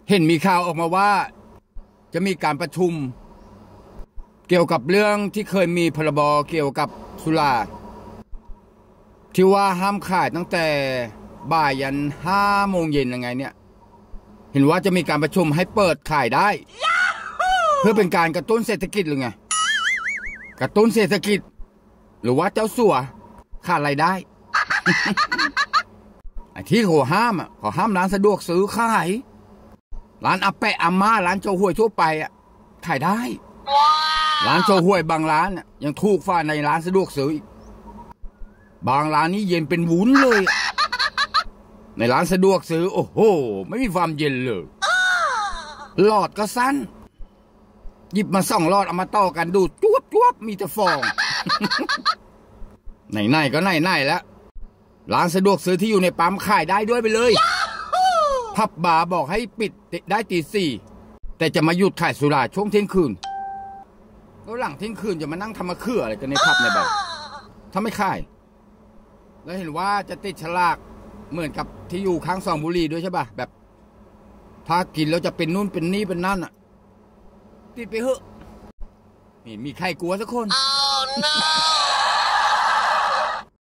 เห็นมีข่าวออกมาว่าจะมีการประชุมเกี่ยวกับเรื่องที่เคยมีพรบเกี่ยวกับสุราที่ว่าห้ามขายตั้งแต่บ่ายยัน5 โมงเย็นยังไงเนี่ยเห็นว่าจะมีการประชุมให้เปิดขายได้เพื่อเป็นการกระตุ้นเศรษฐกิจหรือไงกระตุ้นเศรษฐกิจหรือว่าเจ้าสัวขาดรายได้ ไอ้ที่เขาห้ามร้านสะดวกซื้อขายร้านอาแปะอาม่าร้านโชห่วยทั่วไปขายได้ร้านโชห่วยบางร้านยังถูกฝ่าในร้านสะดวกซื้ออีกบางร้านนี้เย็นเป็นวุ้นเลยในร้านสะดวกซื้อโอ้โหไม่มีความเย็นเลยหลอดก็สั้นหยิบมา2 หลอดเอามาต่อกันดูจวบมีแต่ฟอง ไหนก็ไหนแล้วร้านสะดวกซื้อที่อยู่ในปั๊มขายได้ด้วยไปเลยผับบาร์บอกให้ปิดได้ตี 4แต่จะมาหยุดขายสุราช่วงเที่ยงคืนแล้วหลังเที่ยงคืนจะมานั่งทำมะเขืออะไรกันในผับในแบบถ้าไม่ขายแล้วเห็นว่าจะติดฉลากเหมือนกับที่อยู่ข้างซองบุหรี่ด้วยใช่ป่ะแบบถ้ากินแล้วจะเป็นนู่นเป็นนี่เป็นนั่นติดไปเหอะมีใครกลัวสักคน Oh no